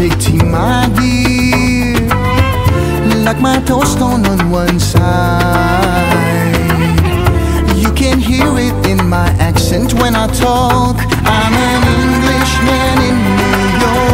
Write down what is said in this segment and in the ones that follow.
take tea, my dear. Like my toaststone on one side. You can hear it in my accent when I talk. I'm an Englishman in New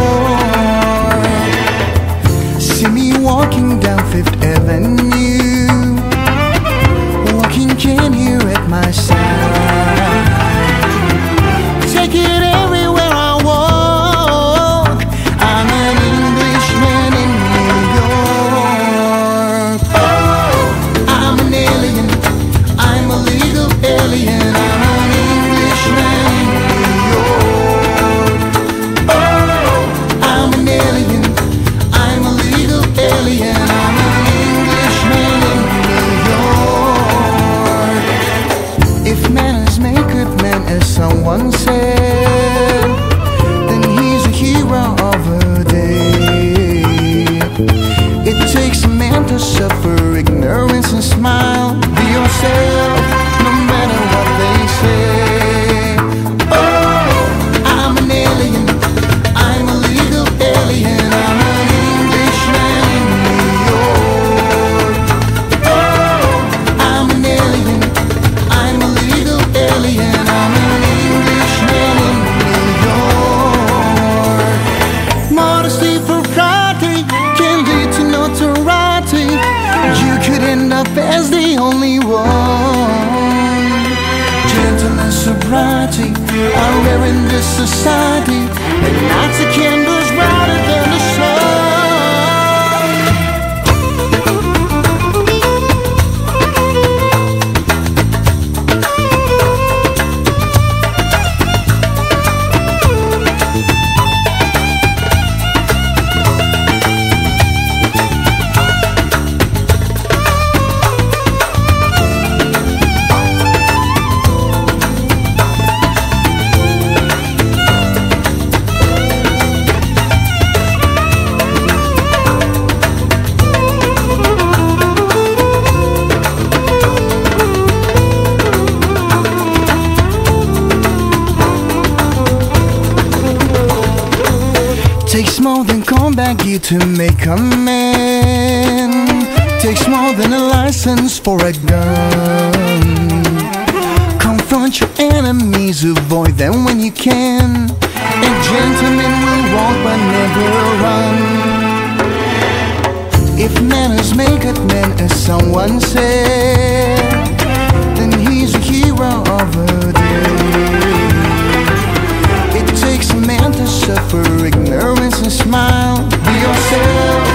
York. See me walking down Fifth Avenue, walking can here at my side. Take it everywhere I walk. I'm an Englishman in New York. Oh, I'm an alien, I'm a legal alien. I'm an Englishman in New York. Oh, I'm an alien, I'm a legal alien. I'm an Englishman in New York. If manners make good men, as someone said, then he's a hero of a day. It takes a man to suffer ignorance and smile. Be yourself, no matter what they say. Oh, I'm an alien, I'm a legal alien. I'm an Englishman in New York. Oh, I'm an alien, I'm a legal alien. I'm an Englishman in New York. Modesty, propriety can lead to notoriety. You could end up as the only one. Gentleman, sobriety are rare in this society, and lots of candles brighter than the sun. Takes more than combat gear to make a man. Takes more than a license for a gun. Confront your enemies, avoid them when you can. A gentleman will walk but never run. If manners make a man, as someone said, then he's a hero of a day. It takes a man to suffer ignorance and smile. Be yourself,